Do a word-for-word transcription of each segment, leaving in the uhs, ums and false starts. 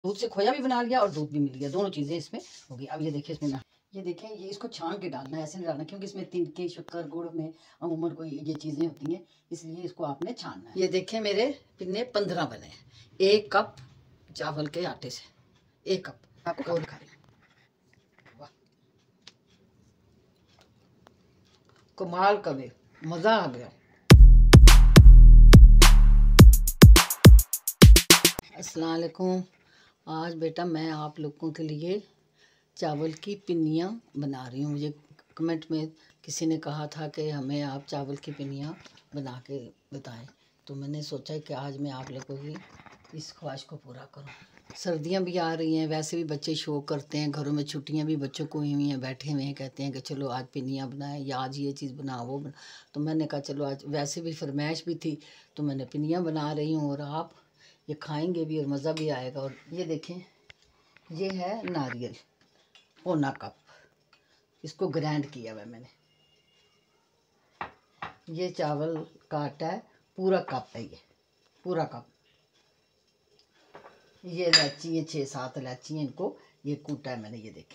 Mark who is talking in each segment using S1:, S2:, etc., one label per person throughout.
S1: दूध से खोया भी बना लिया और दूध भी मिल गया, दोनों चीज़ें इसमें हो गई। अब ये देखिए इसमें ना, ये देखें, ये इसको छान के डालना है, ऐसे नहीं डालना, क्योंकि इसमें तिनके, शक्कर, गुड़ में अमूमन कोई ये चीज़ें होती हैं, इसलिए इसको आपने छानना है। ये देखें मेरे पिन्ने पंद्रह बने हैं, एक कप चावल के आटे से, एक कप आपको और खा रही हूँ। कमाल का भी मज़ा आ गया। अस्सलाम वालेकुम। आज बेटा मैं आप लोगों के लिए चावल की पिन्नियाँ बना रही हूँ। मुझे कमेंट में किसी ने कहा था कि हमें आप चावल की पिन्नियाँ बना के बताएं, तो मैंने सोचा कि आज मैं आप लोगों की इस ख्वाहिश को पूरा करूँ। सर्दियाँ भी आ रही हैं, वैसे भी बच्चे शौक़ करते हैं, घरों में छुट्टियाँ भी बच्चों को हुई हैं, बैठे हुए हैं, कहते हैं कि चलो आज पिन्नियाँ बनाएं या आज ये चीज़ बनाओ वो बना। तो मैंने कहा चलो आज वैसे भी फरमाइश भी थी, तो मैंने पिन्नियाँ बना रही हूँ और आप ये खाएंगे भी और मज़ा भी आएगा। और ये देखें, ये है नारियल पौना कप, इसको ग्राइंड किया हुआ मैंने। ये चावल का आटा है, पूरा कप है, ये पूरा कप। ये इलायची है, छः सात इलायची हैं, इनको ये कूटा है मैंने, ये देखें।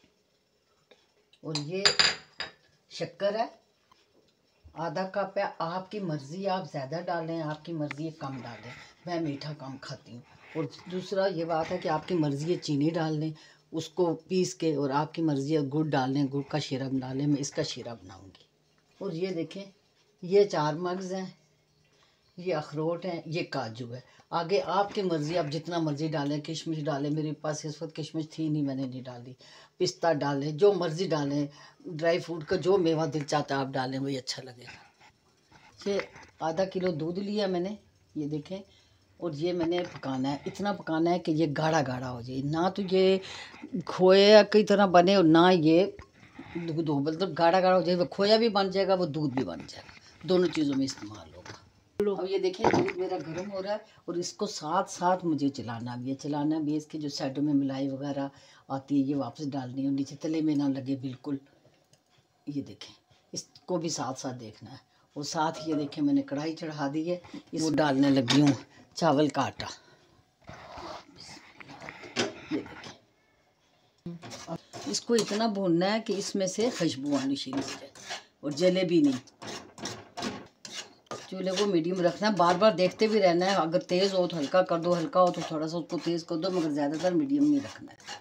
S1: और ये शक्कर है, आधा कप है। आपकी मर्ज़ी, आप ज़्यादा डालें, आपकी मर्ज़ी है कम डालें, मैं मीठा कम खाती हूँ। और दूसरा ये बात है कि आपकी मर्ज़ी है चीनी डाल लें उसको पीस के, और आपकी मर्ज़ी है गुड़ डाल लें, गुड़ का शीरा बना लें, मैं इसका शीरा बनाऊँगी। और ये देखें, ये चार मगज़ हैं, ये अखरोट हैं, ये काजू है। आगे आपकी मर्ज़ी, आप जितना मर्ज़ी डालें, किशमिश डालें, मेरे पास इस वक्त किशमिश थी नहीं, मैंने नहीं डाली। पिस्ता डालें, जो मर्ज़ी डालें, ड्राई फ्रूट का जो मेवा दिल चाहता है आप डालें, वही अच्छा लगेगा। ये आधा किलो दूध लिया मैंने, ये देखें। और ये मैंने पकाना है, इतना पकाना है कि ये गाढ़ा गाढ़ा हो जाए, ना तो ये खोया की तरह बने और ना ये दूध हो, मतलब गाढ़ा गाढ़ा हो जाए, वो खोया भी बन जाएगा, वो दूध भी बन जाएगा, दोनों चीज़ों में इस्तेमाल होगा। अब ये देखिए दूध मेरा गर्म हो रहा है और इसको साथ साथ मुझे चलाना भी है, चलाना भी है। इसके जो साइडों में मलाई वगैरह आती है ये वापस डालनी है, नीचे तले में ना लगे बिल्कुल। ये देखें, इसको भी साथ साथ देखना है। और साथ ये देखें मैंने कढ़ाई चढ़ा दी है, इसको डालने लगी हूँ चावल का आटा। ये देखें, इसको इतना भूनना है कि इसमें से खुशबू आनी शुरू हो जाए, और जलेबी नहीं। चूल्हे को मीडियम रखना है, बार बार देखते भी रहना है, अगर तेज़ हो तो हल्का कर दो, हल्का हो तो थोड़ा सा उसको तेज़ कर दो, मगर ज़्यादातर मीडियम नहीं रखना है।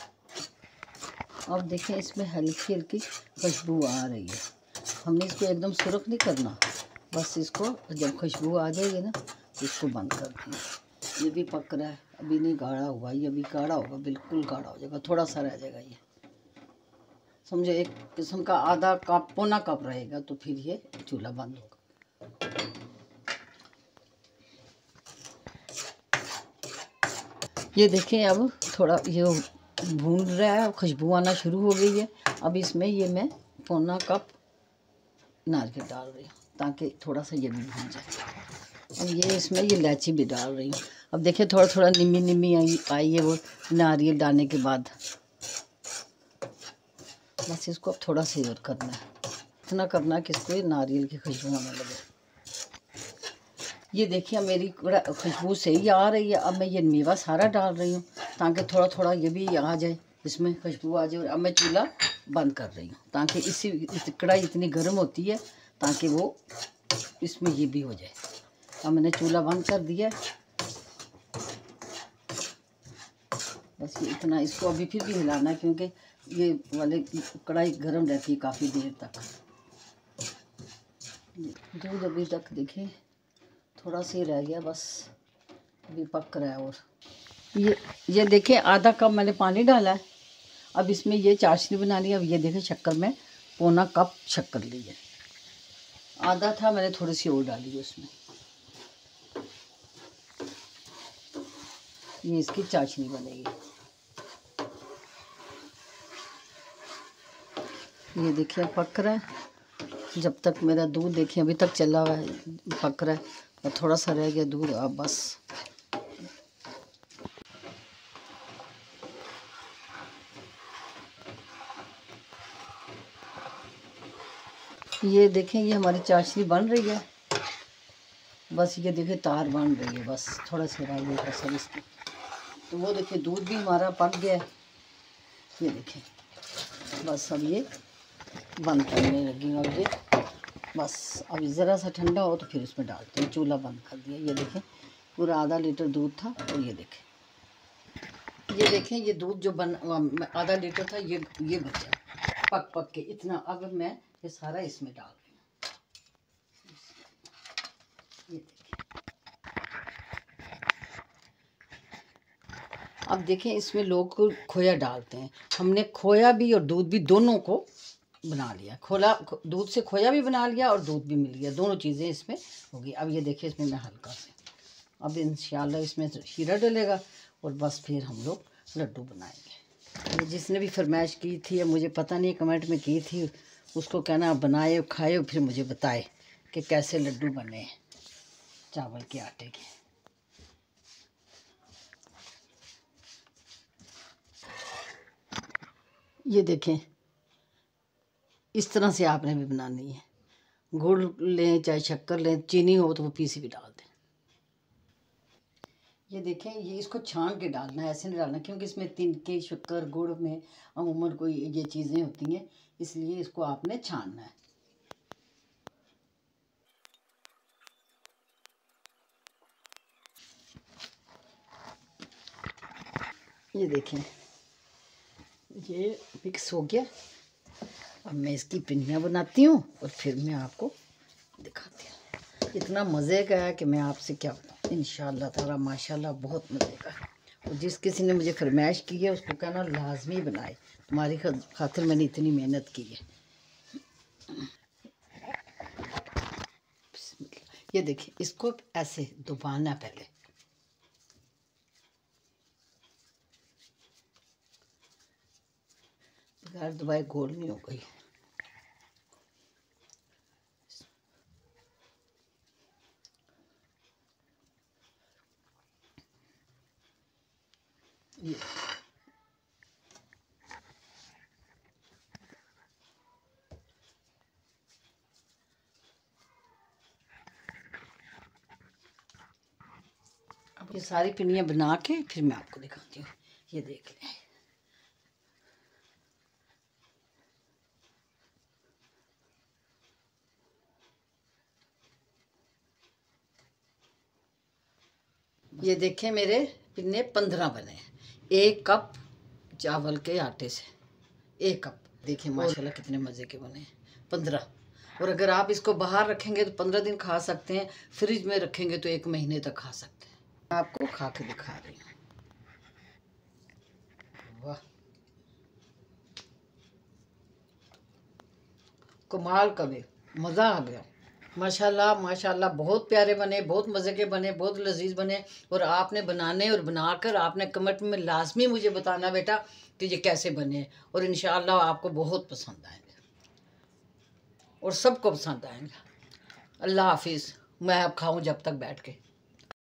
S1: अब देखें इसमें हल्की हल्की खुशबू आ रही है, हमने इसको एकदम सुरख नहीं करना, बस इसको जब खुशबू आ जाएगी ना इसको बंद कर दें। ये भी पक रहा है, अभी नहीं गाढ़ा हुआ, ये अभी गाढ़ा होगा, बिल्कुल गाढ़ा हो जाएगा, थोड़ा सा रह जाएगा। ये समझो एक किस्म का आधा कप पौना कप रहेगा, तो फिर ये चूल्हा बंद होगा। ये देखें अब थोड़ा ये भून रहा है, खुशबू आना शुरू हो गई है। अब इसमें ये मैं पौना कप नारियल डाल रही हूँ ताकि थोड़ा सा ये भी भून जाए। अब ये इसमें ये इलायची भी डाल रही हूँ। अब देखिए थोड़ा थोड़ा निमी निमी आई आई है वो नारियल डालने के बाद। बस इसको अब थोड़ा सा और करना है, इतना करना है कि इसको ये नारियल की खुशबू आने लगे। ये देखिए मेरी खुशबू सही आ रही है। अब मैं ये मेवा सारा डाल रही हूँ ताकि थोड़ा थोड़ा ये भी आ जाए, इसमें खुशबू आ जाए। और अब मैं चूल्हा बंद कर रही हूँ ताकि इसी इस कढ़ाई इतनी गर्म होती है ताकि वो इसमें ये भी हो जाए। अब मैंने चूल्हा बंद कर दिया, बस ये इतना। इसको अभी फिर भी हिलाना है क्योंकि ये वाले कढ़ाई गर्म रहती है काफ़ी देर तक। दूध अभी तक देखिए थोड़ा सा ही रह गया, बस अभी पक रहा है। और ये ये देखिए आधा कप मैंने पानी डाला है। अब इसमें ये चाशनी बना ली। अब ये देखिए शक्कर में पौना कप शक्कर ली है, आधा था मैंने थोड़ी सी और डाली है उसमें। ये इसकी चाशनी बनेगी। ये देखिए पक रहा है। जब तक मेरा दूध देखिए अभी तक चला हुआ है, पक रहा है, और थोड़ा सा रह गया दूध। अब बस ये देखें ये हमारी चाशनी बन रही है। बस ये देखिए तार बन रही है, बस थोड़ा सा रह गया सब इसकी। तो वो देखिए दूध भी हमारा पक गया है। ये देखें, बस अब ये बंद करने लगी हूँ। अब ये बस अभी ज़रा सा ठंडा हो तो फिर उसमें डालते हैं। चूल्हा बंद कर दिया। ये देखें पूरा आधा लीटर दूध था और ये देखें, ये देखें ये दूध जो बन आधा लीटर था ये ये बचा पक पक के इतना। अब मैं ये सारा इसमें डाल रही हूँ। ये देखें, अब देखें इसमें लोग खोया डालते हैं। हमने खोया भी और दूध भी दोनों को बना लिया। खोला दूध से खोया भी बना लिया और दूध भी मिल गया, दोनों चीज़ें इसमें होगी। अब ये देखिए इसमें मैं हल्का से अब इंशाल्लाह इसमें शीरा डलेगा और बस फिर हम लोग लड्डू बनाएंगे। ये जिसने भी फरमाइश की थी, मुझे पता नहीं कमेंट में की थी, उसको कहना बनाए खाए और फिर मुझे बताए कि कैसे लड्डू बने चावल के आटे के। ये देखें इस तरह से आपने भी बनानी है। गुड़ लें चाहे शक्कर लें, चीनी हो तो वो पीसी भी डाल दें। ये देखें ये इसको छान के डालना है, ऐसे नहीं डालना, क्योंकि इसमें तिनके शक्कर गुड़ में अमूमन कोई ये चीज़ें होती हैं, इसलिए इसको आपने छानना है। ये देखें ये मिक्स हो गया। अब मैं इसकी पिन्नियाँ बनाती हूँ और फिर मैं आपको दिखाती हूँ। इतना मज़े का है कि मैं आपसे क्या बताऊँ। इंशाअल्लाह ताला माशाअल्लाह बहुत मज़े का है। और जिस किसी ने मुझे फरमाइश की है उसको कहना लाजमी बनाए, तुम्हारी खातिर मैंने इतनी मेहनत की है। ये देखिए इसको ऐसे दबाना, पहले बगैर दबाए गोल नहीं हो गई। ये अब ये सारी पिन्नियाँ बना के फिर मैं आपको दिखाती हूँ। ये देख लें, ये देखें मेरे पिन्ने पंद्रह बने, एक कप चावल के आटे से एक कप। देखिए माशाल्लाह कितने मज़े के बने, पंद्रह। और अगर आप इसको बाहर रखेंगे तो पंद्रह दिन खा सकते हैं, फ्रिज में रखेंगे तो एक महीने तक खा सकते हैं। आपको खा के दिखा रही हूँ। वाह कमाल का भी मज़ा आ गया। माशाल्लाह माशाल्लाह बहुत प्यारे बने, बहुत मज़े के बने, बहुत लजीज बने। और आपने बनाने और बनाकर आपने कमेंट में लाजमी मुझे बताना बेटा कि ये कैसे बने, और इंशाअल्लाह आपको बहुत पसंद आएंगे और सबको पसंद आएंगे। अल्लाह हाफिज़। मैं अब खाऊं जब तक बैठ के।